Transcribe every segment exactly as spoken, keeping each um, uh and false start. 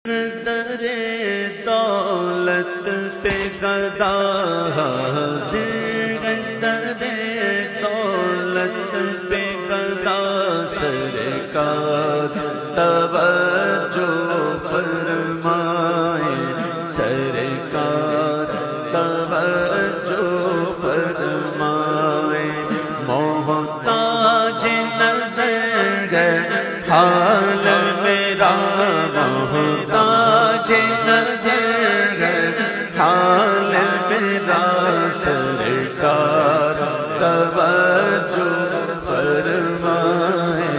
در دولت پہ گدا حاضر، در دولت پہ گدا سرکار توجہ فرمائے، سرکار توجہ فرمائے، محتاج نظر ہے حال میرا، محتاج نظر ہے حال میرا، سرکار توجہ فرمائے،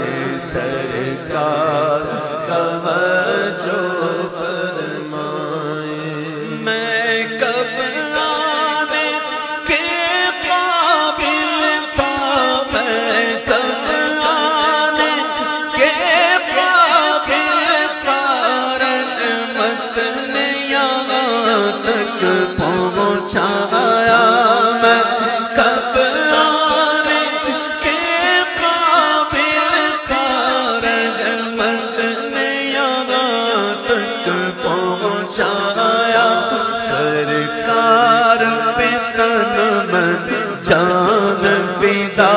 سرکار توجہ فرمائے۔ میں کب آنے کے قابل تھا، میں کب آنے کے قابل تھا، رحمت نے یہاں تک پہنچایا، میں کب آنے کے قابل تھا، رحمت نے یہاں تک پہنچایا، سرکار پہ تن من جان فدا،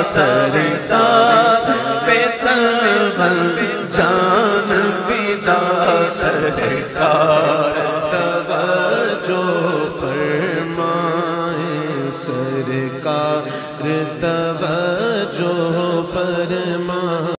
سرکار پہ تن من جان فدا، سرکار